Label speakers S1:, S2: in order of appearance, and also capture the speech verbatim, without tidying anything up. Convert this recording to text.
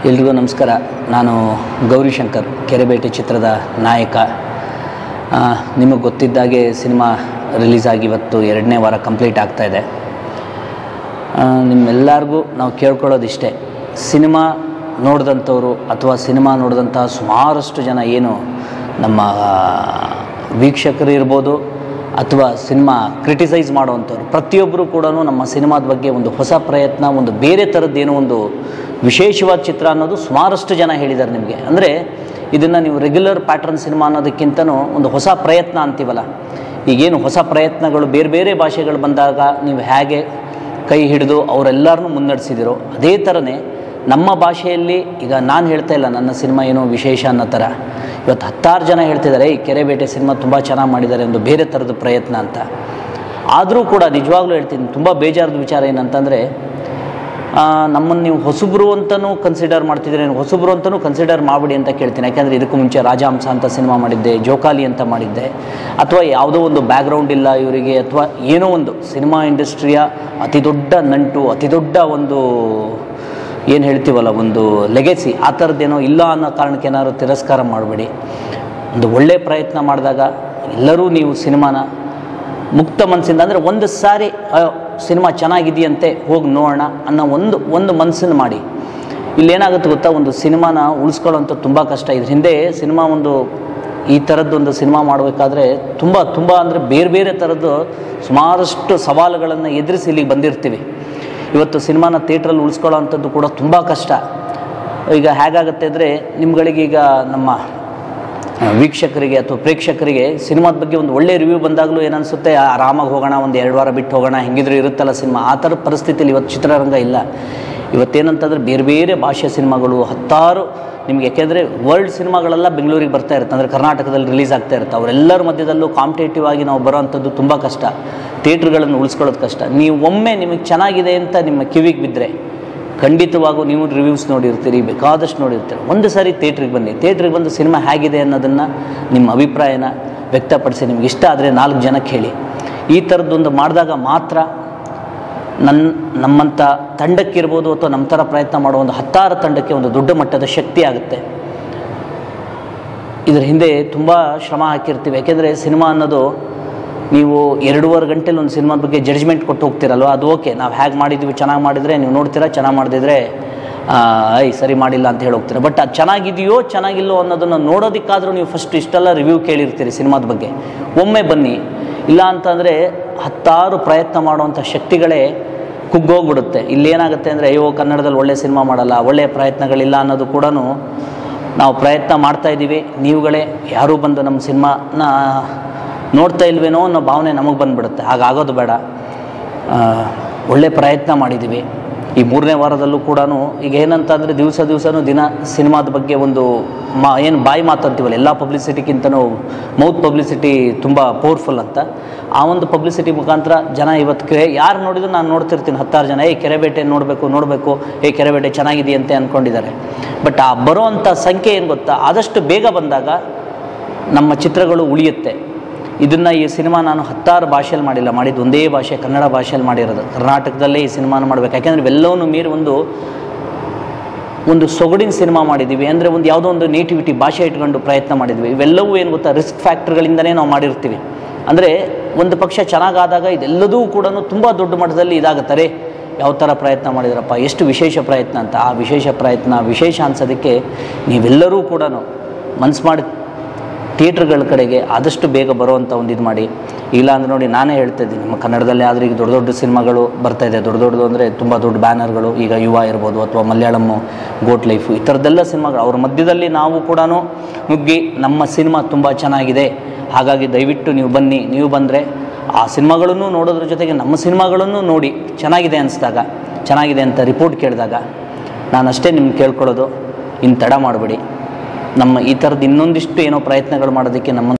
S1: ಎಲ್ರಿಗೂ ನಮಸ್ಕಾರ. ನಾನು ಗೌರಿಶಂಕರ್, ಕೆರೆಬೇಟೆ ಚಿತ್ರದ ನಾಯಕ. ನಿಮಗೆ ಗೊತ್ತಿದ್ದಾಗೆ ಸಿನಿಮಾ ರಿಲೀಸ್ ಆಗಿ ಇವತ್ತು ಎರಡನೇ ವಾರ ಕಂಪ್ಲೀಟ್ ಆಗ್ತಾಯಿದೆ. ನಿಮ್ಮೆಲ್ಲರಿಗೂ ನಾವು ಕೇಳ್ಕೊಳ್ಳೋದಿಷ್ಟೇ, ಸಿನಿಮಾ ನೋಡಿದಂಥವ್ರು ಅಥವಾ ಸಿನಿಮಾ ನೋಡಿದಂಥ ಸುಮಾರಷ್ಟು ಜನ ಏನು ನಮ್ಮ ವೀಕ್ಷಕರು ಇರ್ಬೋದು ಅಥವಾ ಸಿನಿಮಾ ಕ್ರಿಟಿಸೈಸ್ ಮಾಡೋವಂಥವ್ರು ಪ್ರತಿಯೊಬ್ಬರು ಕೂಡ ನಮ್ಮ ಸಿನಿಮಾದ ಬಗ್ಗೆ ಒಂದು ಹೊಸ ಪ್ರಯತ್ನ, ಒಂದು ಬೇರೆ ಥರದ್ದೇನೋ ಒಂದು ವಿಶೇಷವಾದ ಚಿತ್ರ ಅನ್ನೋದು ಸುಮಾರಷ್ಟು ಜನ ಹೇಳಿದ್ದಾರೆ ನಿಮಗೆ. ಅಂದರೆ ಇದನ್ನು ನೀವು ರೆಗ್ಯುಲರ್ ಪ್ಯಾಟ್ರನ್ ಸಿನಿಮಾ ಅನ್ನೋದಕ್ಕಿಂತನೂ ಒಂದು ಹೊಸ ಪ್ರಯತ್ನ ಅಂತೀವಲ್ಲ, ಈಗೇನು ಹೊಸ ಪ್ರಯತ್ನಗಳು ಬೇರೆ ಬೇರೆ ಭಾಷೆಗಳು ಬಂದಾಗ ನೀವು ಹೇಗೆ ಕೈ ಹಿಡಿದು ಅವರೆಲ್ಲರನ್ನೂ ಮುನ್ನಡೆಸಿದಿರೋ ಅದೇ ಥರನೇ ನಮ್ಮ ಭಾಷೆಯಲ್ಲಿ ಈಗ ನಾನು ಹೇಳ್ತಾ ಇಲ್ಲ ನನ್ನ ಸಿನಿಮಾ ಏನೋ ವಿಶೇಷ ಅನ್ನೋ ಥರ. ಇವತ್ತು ಹತ್ತಾರು ಜನ ಹೇಳ್ತಿದ್ದಾರೆ ಈ ಕೆರೆಬೇಟೆ ಸಿನಿಮಾ ತುಂಬ ಚೆನ್ನಾಗಿ ಮಾಡಿದ್ದಾರೆ, ಒಂದು ಬೇರೆ ಥರದ ಪ್ರಯತ್ನ ಅಂತ. ಆದರೂ ಕೂಡ ನಿಜವಾಗ್ಲೂ ಹೇಳ್ತೀನಿ, ತುಂಬ ಬೇಜಾರದ ವಿಚಾರ ಏನಂತಂದರೆ, ನಮ್ಮನ್ನು ನೀವು ಹೊಸಬ್ರು ಅಂತಲೂ ಕನ್ಸಿಡರ್ ಮಾಡ್ತಿದ್ದೀರಿ, ಹೊಸಬ್ರು ಅಂತಲೂ ಕನ್ಸಿಡರ್ ಮಾಡಿಬಿಡಿ ಅಂತ ಕೇಳ್ತೀನಿ. ಯಾಕೆಂದರೆ ಇದಕ್ಕೂ ಮುಂಚೆ ರಾಜಹಂಸ ಅಂತ ಸಿನಿಮಾ ಮಾಡಿದ್ದೆ, ಜೋಕಾಲಿ ಅಂತ ಮಾಡಿದ್ದೆ, ಅಥವಾ ಯಾವುದೋ ಒಂದು ಬ್ಯಾಕ್ಗ್ರೌಂಡ್ ಇಲ್ಲ ಇವರಿಗೆ, ಅಥವಾ ಏನೋ ಒಂದು ಸಿನಿಮಾ ಇಂಡಸ್ಟ್ರಿಯ ಅತಿ ದೊಡ್ಡ ನಂಟು, ಅತಿ ದೊಡ್ಡ ಒಂದು ಏನು ಹೇಳ್ತೀವಲ್ಲ ಒಂದು ಲೆಗೆಸಿ, ಆ ಥರದ್ದೇನೋ ಇಲ್ಲ ಅನ್ನೋ ಕಾರಣಕ್ಕೆ ಏನಾದ್ರು ತಿರಸ್ಕಾರ ಮಾಡಬೇಡಿ. ಒಂದು ಒಳ್ಳೆಯ ಪ್ರಯತ್ನ ಮಾಡಿದಾಗ ಎಲ್ಲರೂ ನೀವು ಸಿನಿಮಾನ ಮುಕ್ತ ಮನಸ್ಸಿಂದ, ಅಂದರೆ ಒಂದು ಸಾರಿ ಸಿನಿಮಾ ಚೆನ್ನಾಗಿದೆಯಂತೆ ಹೋಗಿ ನೋಡೋಣ ಅನ್ನೋ ಒಂದು ಒಂದು ಮನಸ್ಸನ್ನು ಮಾಡಿ. ಇಲ್ಲೇನಾಗುತ್ತೆ ಗೊತ್ತಾ, ಒಂದು ಸಿನಿಮಾನ ಉಳಿಸ್ಕೊಳ್ಳೋಂಥ ತುಂಬ ಕಷ್ಟ. ಇದ್ರ ಹಿಂದೆ ಸಿನಿಮಾ ಒಂದು ಈ ಥರದ್ದೊಂದು ಸಿನಿಮಾ ಮಾಡಬೇಕಾದ್ರೆ ತುಂಬ ತುಂಬ ಅಂದರೆ ಬೇರೆ ಬೇರೆ ಥರದ್ದು ಸುಮಾರಷ್ಟು ಸವಾಲುಗಳನ್ನು ಎದುರಿಸಿ ಇಲ್ಲಿಗೆ ಬಂದಿರ್ತೀವಿ. ಇವತ್ತು ಸಿನಿಮಾನ ಥಿಯೇಟ್ರಲ್ಲಿ ಉಳಿಸ್ಕೊಳ್ಳೋ ಅಂಥದ್ದು ಕೂಡ ತುಂಬ ಕಷ್ಟ. ಈಗ ಹೇಗಾಗುತ್ತೆ ಅಂದರೆ, ನಿಮ್ಗಳಿಗೀಗ ನಮ್ಮ ವೀಕ್ಷಕರಿಗೆ ಅಥವಾ ಪ್ರೇಕ್ಷಕರಿಗೆ ಸಿನಿಮಾದ ಬಗ್ಗೆ ಒಂದು ಒಳ್ಳೆಯ ರಿವ್ಯೂ ಬಂದಾಗಲೂ ಏನನ್ಸುತ್ತೆ, ಆರಾಮಾಗಿ ಹೋಗೋಣ, ಒಂದು ಎರಡು ವಾರ ಬಿಟ್ಟು ಹೋಗೋಣ, ಹೆಂಗಿದ್ರು ಇರುತ್ತಲ್ಲ ಸಿನಿಮಾ. ಆ ಥರದ ಪರಿಸ್ಥಿತಿಯಲ್ಲಿ ಇವತ್ತು ಚಿತ್ರರಂಗ ಇಲ್ಲ. ಇವತ್ತೇನಂತಂದರೆ ಬೇರೆ ಬೇರೆ ಭಾಷೆಯ ಸಿನಿಮಾಗಳು ಹತ್ತಾರು ನಿಮ್ಗೆ, ಯಾಕೆಂದರೆ ವರ್ಲ್ಡ್ ಸಿನಿಮಾಗಳೆಲ್ಲ ಬೆಂಗಳೂರಿಗೆ ಬರ್ತಾ ಇರುತ್ತೆ, ಅಂದರೆ ಕರ್ನಾಟಕದಲ್ಲಿ ರಿಲೀಸ್ ಆಗ್ತಾ ಇರುತ್ತೆ. ಅವರೆಲ್ಲರ ಮಧ್ಯದಲ್ಲೂ ಕಾಂಪಿಟೇಟಿವ್ ಆಗಿ ನಾವು ಬರೋ ಅಂಥದ್ದು ತುಂಬ ಕಷ್ಟ. ಥಿಯೇಟ್ರ್ಗಳನ್ನು ಉಳಿಸ್ಕೊಳ್ಳೋದು ಕಷ್ಟ. ನೀವು ಒಮ್ಮೆ ನಿಮಗೆ ಚೆನ್ನಾಗಿದೆ ಅಂತ ನಿಮ್ಮ ಕಿವಿಗೆ ಬಿದ್ದರೆ ಖಂಡಿತವಾಗೂ ನೀವು ರಿವ್ಯೂಸ್ ನೋಡಿರ್ತೀರಿ, ಬೇಕಾದಷ್ಟು ನೋಡಿರ್ತೀರಿ. ಒಂದು ಸಾರಿ ಥಿಯೇಟ್ರಿಗೆ ಬನ್ನಿ, ಥಿಯೇಟ್ರಿಗೆ ಬಂದು ಸಿನಿಮಾ ಹೇಗಿದೆ ಅನ್ನೋದನ್ನು ನಿಮ್ಮ ಅಭಿಪ್ರಾಯನ ವ್ಯಕ್ತಪಡಿಸಿ. ನಿಮ್ಗೆ ಇಷ್ಟ ಆದರೆ ನಾಲ್ಕು ಜನಕ್ಕೆ ಹೇಳಿ. ಈ ಥರದ್ದೊಂದು ಮಾಡಿದಾಗ ಮಾತ್ರ ನನ್ನ ನಮ್ಮಂಥ ತಂಡಕ್ಕಿರ್ಬೋದು ಅಥವಾ ನಮ್ಮ ಥರ ಪ್ರಯತ್ನ ಮಾಡೋ ಒಂದು ಹತ್ತಾರು ತಂಡಕ್ಕೆ ಒಂದು ದೊಡ್ಡ ಮಟ್ಟದ ಶಕ್ತಿ ಆಗುತ್ತೆ. ಇದರ ಹಿಂದೆ ತುಂಬ ಶ್ರಮ ಹಾಕಿರ್ತೀವಿ. ಯಾಕೆಂದರೆ ಸಿನಿಮಾ ಅನ್ನೋದು ನೀವು ಎರಡೂವರೆ ಗಂಟೆಲಿ ಒಂದು ಸಿನಿಮಾದ ಬಗ್ಗೆ ಜಡ್ಜ್ಮೆಂಟ್ ಕೊಟ್ಟು ಹೋಗ್ತಿರಲ್ವ, ಅದು ಓಕೆ, ನಾವು ಹೇಗೆ ಮಾಡಿದ್ವಿ ಚೆನ್ನಾಗಿ ಮಾಡಿದರೆ ನೀವು ನೋಡ್ತೀರಾ, ಚೆನ್ನಾಗಿ ಮಾಡಿದ್ರೆ ಐ ಸರಿ ಮಾಡಿಲ್ಲ ಅಂತ ಹೇಳಿ ಹೋಗ್ತೀರಾ. ಬಟ್ ಅದು ಚೆನ್ನಾಗಿದೆಯೋ ಚೆನ್ನಾಗಿಲ್ಲೋ ಅನ್ನೋದನ್ನು ನೋಡೋದಕ್ಕಾದರೂ ನೀವು ಫಸ್ಟ್ ಇಷ್ಟೆಲ್ಲ ರಿವ್ಯೂ ಕೇಳಿರ್ತೀರಿ ಸಿನಿಮಾದ ಬಗ್ಗೆ. ಒಮ್ಮೆ ಬನ್ನಿ, ಇಲ್ಲ ಅಂತಂದರೆ ಹತ್ತಾರು ಪ್ರಯತ್ನ ಮಾಡುವಂಥ ಶಕ್ತಿಗಳೇ ಕುಗ್ಗೋಗ್ಬಿಡುತ್ತೆ. ಇಲ್ಲೇನಾಗುತ್ತೆ ಅಂದರೆ, ಅಯ್ಯೋ ಕನ್ನಡದಲ್ಲಿ ಒಳ್ಳೆಯ ಸಿನಿಮಾ ಮಾಡಲ್ಲ, ಒಳ್ಳೆಯ ಪ್ರಯತ್ನಗಳಿಲ್ಲ ಅನ್ನೋದು ಕೂಡ ನಾವು ಪ್ರಯತ್ನ ಮಾಡ್ತಾಯಿದ್ದೀವಿ. ನೀವುಗಳೇ ಯಾರೂ ಬಂದು ನಮ್ಮ ಸಿನಿಮಾನ ನೋಡ್ತಾ ಇಲ್ವೇನೋ ಅನ್ನೋ ಭಾವನೆ ನಮಗೆ ಬಂದುಬಿಡುತ್ತೆ. ಹಾಗಾಗೋದು ಬೇಡ. ಒಳ್ಳೆ ಪ್ರಯತ್ನ ಮಾಡಿದ್ದೀವಿ. ಈ ಮೂರನೇ ವಾರದಲ್ಲೂ ಕೂಡ ಈಗ ಏನಂತಂದರೆ ದಿವಸ ದಿವಸನೂ ದಿನ ಸಿನಿಮಾದ ಬಗ್ಗೆ ಒಂದು ಮಾ ಏನು ಬಾಯಿ ಮಾತಂತೀವಲ್ಲ, ಎಲ್ಲ ಪಬ್ಲಿಸಿಟಿಗಿಂತನೂ ಮೌತ್ ಪಬ್ಲಿಸಿಟಿ ತುಂಬ ಪವರ್ಫುಲ್ ಅಂತ. ಆ ಒಂದು ಪಬ್ಲಿಸಿಟಿ ಮುಖಾಂತರ ಜನ ಇವತ್ತು ಕೆ ಯಾರು ನೋಡಿದ್ರು ನಾನು ನೋಡ್ತಿರ್ತೀನಿ ಹತ್ತಾರು ಜನ, ಏ ಕೆರೆಬೇಟೆ ನೋಡಬೇಕು ನೋಡಬೇಕು ಏ ಕೆರೆಬೇಟೆ ಚೆನ್ನಾಗಿದೆಯಂತೆ ಅಂದ್ಕೊಂಡಿದ್ದಾರೆ. ಬಟ್ ಆ ಬರೋ ಅಂಥ ಸಂಖ್ಯೆ ಏನು ಗೊತ್ತಾ, ಆದಷ್ಟು ಬೇಗ ಬಂದಾಗ ನಮ್ಮ ಚಿತ್ರಗಳು ಉಳಿಯುತ್ತೆ. ಇದನ್ನು ಈ ಸಿನಿಮಾ ನಾನು ಹತ್ತಾರು ಭಾಷೆಯಲ್ಲಿ ಮಾಡಿಲ್ಲ, ಮಾಡಿದ್ದು ಒಂದೇ ಭಾಷೆ, ಕನ್ನಡ ಭಾಷೆಯಲ್ಲಿ ಮಾಡಿರೋದು. ಕರ್ನಾಟಕದಲ್ಲೇ ಈ ಸಿನಿಮಾನ ಮಾಡಬೇಕು. ಯಾಕೆಂದರೆ ಇವೆಲ್ಲವೂ ಮೀರಿ ಒಂದು ಒಂದು ಸೊಗಡಿನ ಸಿನಿಮಾ ಮಾಡಿದ್ದೀವಿ. ಅಂದರೆ ಒಂದು ಯಾವುದೋ ಒಂದು ನೇಟಿವಿಟಿ ಭಾಷೆ ಇಟ್ಕೊಂಡು ಪ್ರಯತ್ನ ಮಾಡಿದ್ವಿ. ಇವೆಲ್ಲವೂ ಏನು ಗೊತ್ತಾ, ರಿಸ್ಕ್ ಫ್ಯಾಕ್ಟ್ರಿಗಳಿಂದನೇ ನಾವು ಮಾಡಿರ್ತೀವಿ. ಅಂದರೆ ಒಂದು ಪಕ್ಷ ಚೆನ್ನಾಗಾದಾಗ ಇದೆಲ್ಲದೂ ಕೂಡ ತುಂಬ ದೊಡ್ಡ ಮಟ್ಟದಲ್ಲಿ ಇದಾಗುತ್ತಾರೆ. ಯಾವ ಥರ ಪ್ರಯತ್ನ ಮಾಡಿದ್ರಪ್ಪ, ಎಷ್ಟು ವಿಶೇಷ ಪ್ರಯತ್ನ ಅಂತ. ಆ ವಿಶೇಷ ಪ್ರಯತ್ನ ವಿಶೇಷ ಅನ್ಸೋದಕ್ಕೆ ನೀವೆಲ್ಲರೂ ಕೂಡ ಮನಸ್ಸು ಮಾಡಿ ಥಿಯೇಟ್ರ್ಗಳ ಕಡೆಗೆ ಆದಷ್ಟು ಬೇಗ ಬರುವಂಥ ಒಂದು ಇದು ಮಾಡಿ. ಇಲ್ಲ ಅಂದರೆ ನೋಡಿ, ನಾನೇ ಹೇಳ್ತಾ ಇದ್ದೀನಿ, ನಮ್ಮ ಕನ್ನಡದಲ್ಲೇ ಆದರೆ ಈಗ ದೊಡ್ಡ ದೊಡ್ಡ ಸಿನಿಮಾಗಳು ಬರ್ತಾಯಿದೆ. ದೊಡ್ಡ ದೊಡ್ಡದು ಅಂದರೆ ತುಂಬ ದೊಡ್ಡ ಬ್ಯಾನರ್ಗಳು, ಈಗ ಯುವ ಇರ್ಬೋದು ಅಥವಾ ಮಲಯಾಳಮ್ಮು ಗೋಟ್ ಲೈಫು, ಈ ಥರದ್ದೆಲ್ಲ ಸಿನಿಮಾಗಳು. ಅವ್ರ ಮಧ್ಯದಲ್ಲಿ ನಾವು ಕೂಡ ನುಗ್ಗಿ ನಮ್ಮ ಸಿನಿಮಾ ತುಂಬ ಚೆನ್ನಾಗಿದೆ, ಹಾಗಾಗಿ ದಯವಿಟ್ಟು ನೀವು ಬನ್ನಿ. ನೀವು ಬಂದರೆ ಆ ಸಿನಿಮಾಗಳನ್ನು ನೋಡೋದ್ರ ಜೊತೆಗೆ ನಮ್ಮ ಸಿನಿಮಾಗಳನ್ನು ನೋಡಿ ಚೆನ್ನಾಗಿದೆ ಅನಿಸಿದಾಗ, ಚೆನ್ನಾಗಿದೆ ಅಂತ ರಿಪೋರ್ಟ್ ಕೇಳಿದಾಗ ನಾನು ಅಷ್ಟೇ ನಿಮ್ಗೆ ಕೇಳ್ಕೊಳ್ಳೋದು, ಇನ್ನು ತಡ ಮಾಡಬೇಡಿ. ನಮ್ಮ ಈ ಥರದ್ದು ಇನ್ನೊಂದಿಷ್ಟು ಏನೋ ಪ್ರಯತ್ನಗಳು ಮಾಡೋದಕ್ಕೆ ನಮ್ಮ